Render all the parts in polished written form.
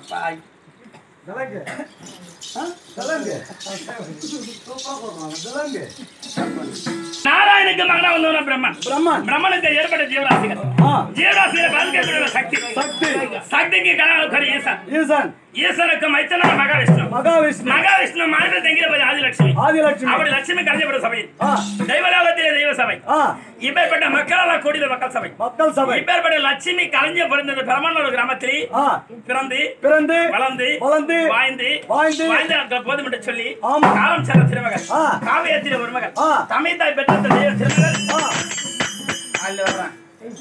நாராயணுக்கு மகனா வந்தவன பிரம்மன். பிரம்மனுக்கு ஏற்பட்ட ஜீவராசிகள். ஜீவராசிகளை பாதிக்கக்கூடிய சக்தி. சக்திக்கு கணவன் ஈசன். ஈஸ்வருக்கு மைத்தனா மகாவிஷ்ணு. மகாவிஷ்ணு மாநில தங்கியிருப்பது ஆதிலட்சுமி. அப்படி லட்சுமி கலைஞப்பட்ட சபை. தெய்வலோகத்திலே தெய்வ சபை. இப்பேற்பட்ட மக்களால் கூடிய மக்கள் சபை. இப்பேற்பட்ட லட்சுமி கலைஞ பிறந்தது பிரம்மனூர் கிராமத்தில் பிறந்து வளர்ந்து வாழ்ந்து போதும் என்று சொல்லி காலம் சென்ற திருமகன் காவியத்தில் ஒரு மகன் தமிழ் தாய் பெற்ற தெய்வ திருமகன் அல்ல வர்றான்.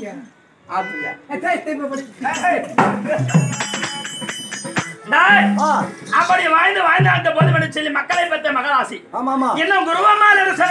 அப்படி வாழ்ந்து வாழ்ந்து போதும் என்று சொல்லி மக்களை பெற்ற மகராசி இன்னும் குருவம்மா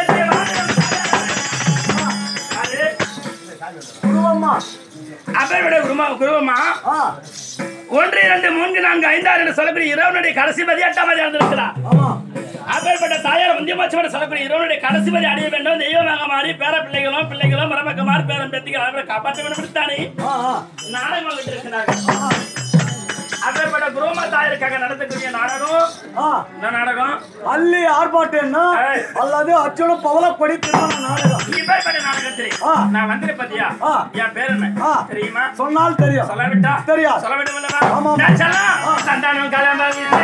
குருவம்மா 1 2 3 4 5 6 என்று சொல்லக்கூடிய இரவனுடைய கடைசி பதி 8ஆம் பதி இருந்திருக்கிறார். அப்பேற்பட்ட தாயார் முந்தியமாச்சோட சொல்லக்கூடிய இரவனுடைய கடைசி பதி அடைய வேண்டும். தெய்வமாக மாறி பேர பிள்ளைகளும் மரமக்கமாறு பேரம் பேத்திகள் அவரை காப்பாற்ற வேண்டும். நாடகம் விட்டிருக்கிறார்கள். அப்பேற்பட்ட குருவம்மா தாயருக்காக நடத்தக்கூடிய நாடகம் அல்லி ஆர்ப்பாட்டம்னா அல்லது அச்சோட பவளப்படி திருமண நாடகம். இப்பேற்பட்ட நாடகத்திலே நான் வந்திருப்பேன் பத்தியா. என் பேர் என்ன தெரியுமா? சொன்னால் தெரியும். சொல்லவிட்டா தெரியும். சொல்ல வேண்டும் அல்லவா? நான் சொல்லலாம். சந்தானம் கலம்பவில்லை.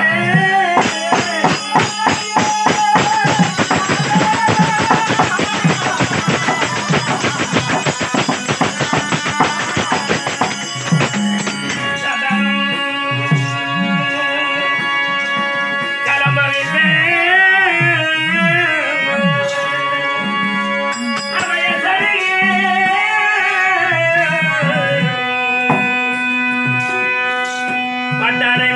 Bandare